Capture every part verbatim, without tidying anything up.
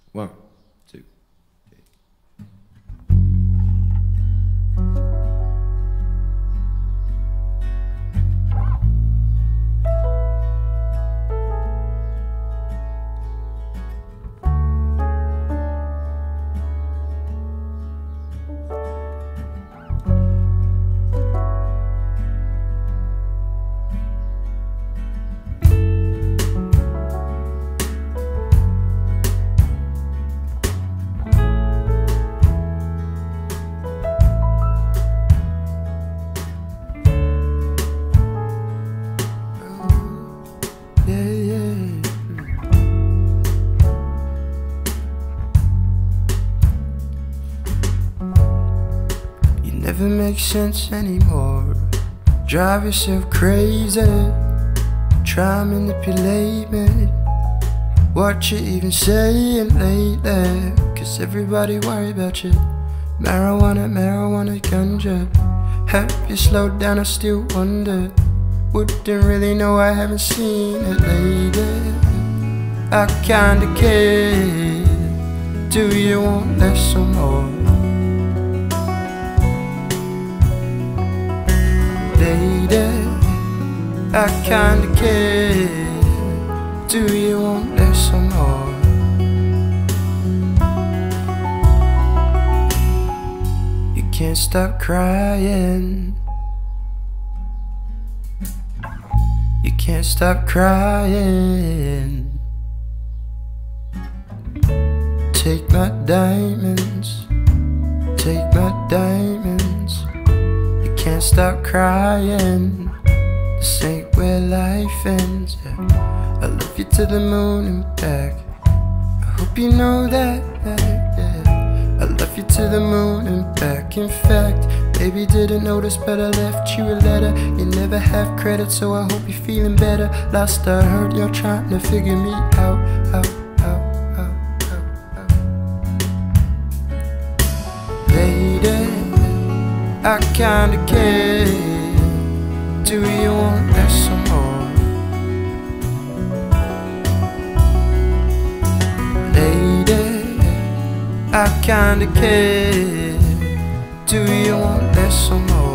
One, two. Never makes sense anymore. Drive yourself crazy. Try and manipulate me. What you even saying lately? Cause everybody worry about you. Marijuana, marijuana, ganja. Help you slow down, I still wonder. Wouldn't really know, I haven't seen it lately. I kinda care. Do you want less or more? Lady, I kinda care. Do you want less or more? You can't stop crying. You can't stop crying. Take my diamonds. Take my diamonds. Can't stop crying. This ain't where life ends. Yeah. I love you to the moon and back. I hope you know that. Yeah. I love you to the moon and back. In fact, baby didn't notice, but I left you a letter. You never have credit, so I hope you're feeling better. Last I heard, you're trying to figure me out, out, out, out, out, out. Lady, I kinda care. Do you want less or more? Lady, I kinda care. Do you want less or more?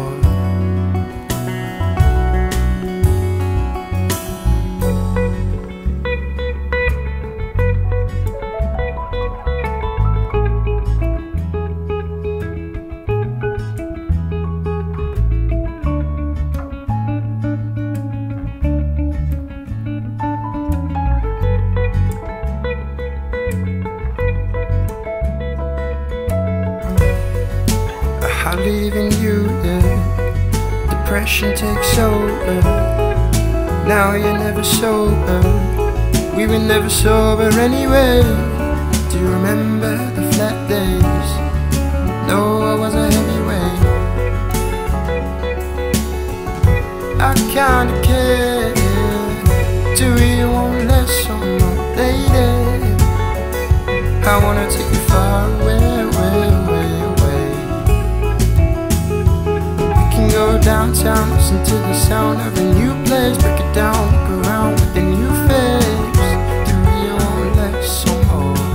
I believe in you, yeah. Depression takes over. Now you're never sober. We were never sober anyway. Do you remember the flat days? No, I was a heavyweight. I kinda care. Do you want less or more, lady? I wanna take you far away, away, away, away. Go downtown, listen to the sound of a new place. Break it down, look around with a new face. Do you want less or more?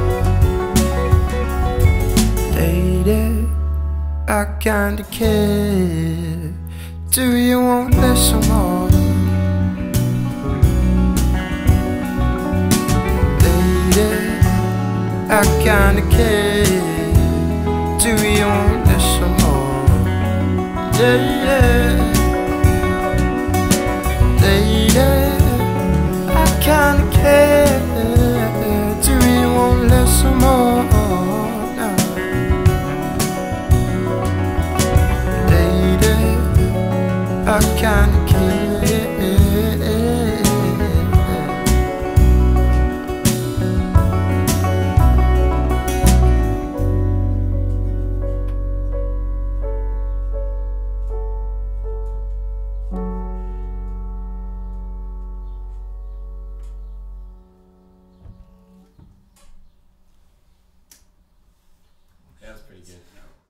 Lady, I kinda care. Do you want less or more? Lady, I kinda care. Do you want less or more? Yeah, yeah. Lady, I kinda care. Do you want less or more? No. Lady, I kinda care.